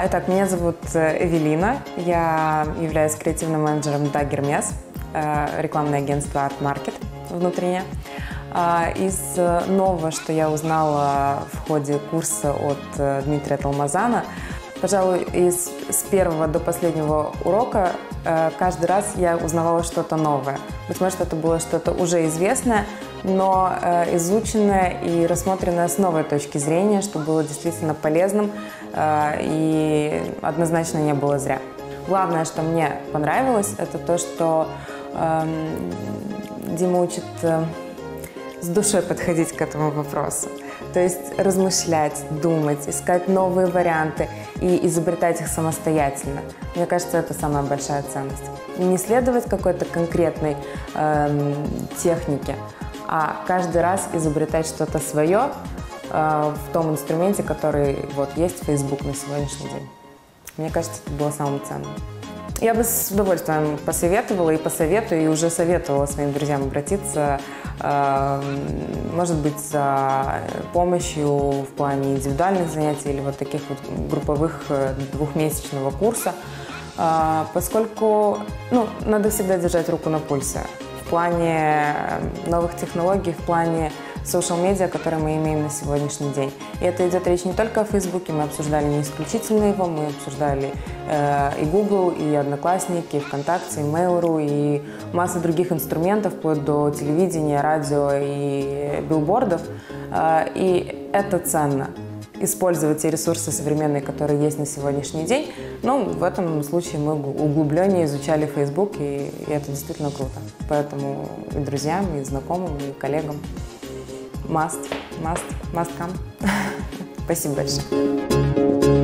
Итак, меня зовут Эвелина, я являюсь креативным менеджером Dagger Mess, рекламное агентство Art Market внутреннее. Из нового, что я узнала в ходе курса от Дмитрия Талмазана, пожалуй, с первого до последнего урока каждый раз я узнавала что-то новое. Быть может, это было что-то уже известное, но изученное и рассмотренное с новой точки зрения, что было действительно полезным и однозначно не было зря. Главное, что мне понравилось, это то, что Дима учит с душой подходить к этому вопросу. То есть размышлять, думать, искать новые варианты и изобретать их самостоятельно. Мне кажется, это самая большая ценность. Не следовать какой-то конкретной технике, а каждый раз изобретать что-то свое в том инструменте, который есть Facebook на сегодняшний день. Мне кажется, это было самым ценным. Я бы с удовольствием посоветовала и посоветую, и уже советовала своим друзьям обратиться, может быть, за помощью в плане индивидуальных занятий или вот таких вот групповых двухмесячного курса, поскольку надо всегда держать руку на пульсе в плане новых технологий, в плане социал-медиа, которые мы имеем на сегодняшний день. И это идет речь не только о Фейсбуке, мы обсуждали не исключительно его, мы обсуждали и Google, и Одноклассники, и ВКонтакте, и Mail.ru, и масса других инструментов, вплоть до телевидения, радио и билбордов. И это ценно. Использовать те ресурсы современные, которые есть на сегодняшний день. Но в этом случае мы углубленно изучали Facebook, и это действительно круто. Поэтому и друзьям, и знакомым, и коллегам must come. Спасибо большое.